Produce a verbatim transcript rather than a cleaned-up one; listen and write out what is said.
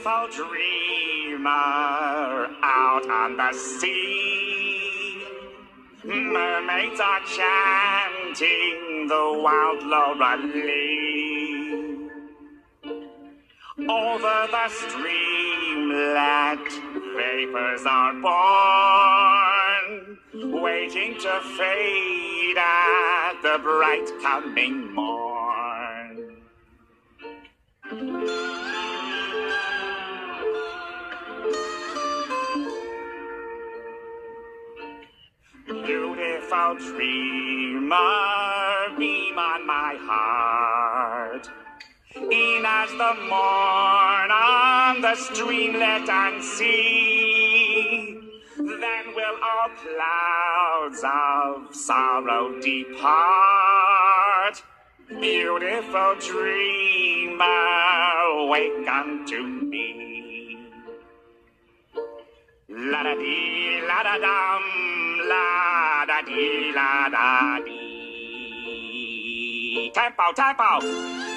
Beautiful dreamer out on the sea. Mermaids are chanting the wild Lorelei. Over the streamlet, vapors are born, waiting to fade at the bright coming morn. Beautiful dreamer, beam on my heart. In as the morn on the streamlet and sea, then will all clouds of sorrow depart. Beautiful dreamer, wake unto me. La-da-dee, la-da-dum, la-da-dee, la-da-dee. Tempo, tempo!